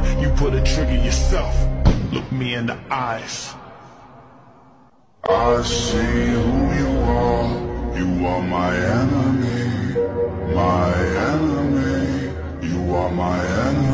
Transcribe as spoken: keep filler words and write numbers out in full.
You put a trigger yourself. Look me in the eyes. I see who you are. You are my enemy. My enemy. You are my enemy.